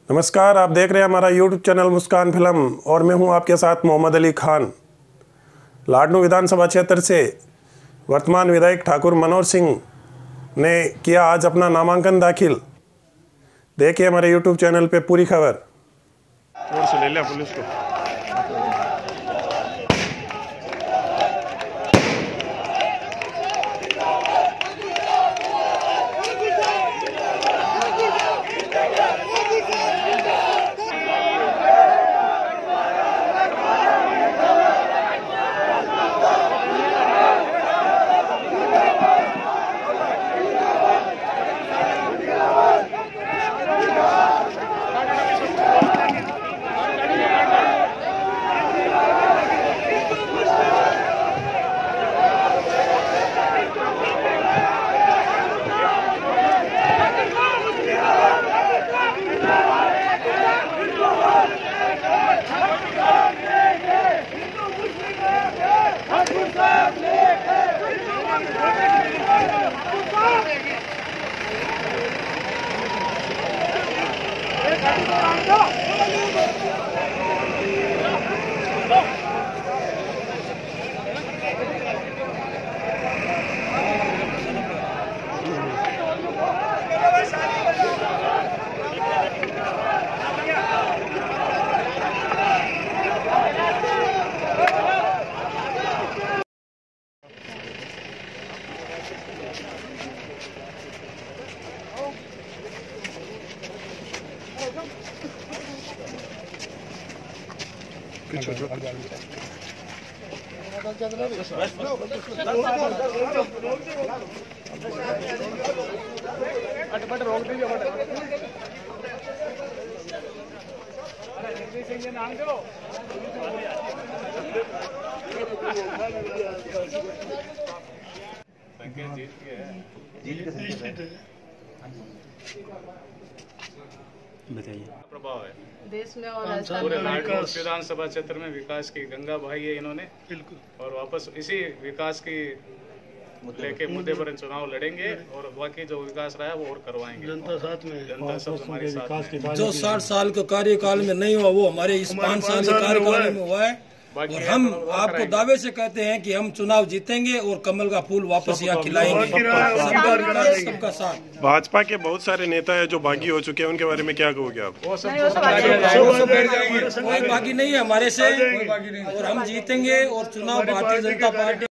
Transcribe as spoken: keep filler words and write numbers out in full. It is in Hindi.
नमस्कार, आप देख रहे हैं हमारा यूट्यूब चैनल मुस्कान फिल्म और मैं हूं आपके साथ मोहम्मद अली खान। लाडनू विधानसभा क्षेत्र से वर्तमान विधायक ठाकुर मनोहर सिंह ने किया आज अपना नामांकन दाखिल। देखिए हमारे यूट्यूब चैनल पे पूरी खबर। और से ले लिया पुलिस को। बताइए प्रभाव है देश में और पूरे लाडनू विधानसभा क्षेत्र में विकास की गंगा बहाई है इन्होंने। बिल्कुल। और वापस इसी विकास की लेके मुद्दे पर चुनाव लड़ेंगे और बाकी जो विकास रहा है वो और करवाएंगे। जनता साथ में, जनता सब हमारे साथ में। जो साठ साल के कार्यकाल में नहीं हुआ वो हमारे इस पाँच साल के कार्यकाल में हुआ है। और हम आपको दावे से कहते हैं कि हम चुनाव जीतेंगे और कमल का फूल वापस यहाँ खिलाएंगे। सबका विकास, सबका साथ। भाजपा के बहुत सारे नेता है जो बागी हो चुके हैं, उनके बारे में क्या कहोगे आप? कोई बागी नहीं है हमारे से और हम जीतेंगे और चुनाव भारतीय जनता पार्टी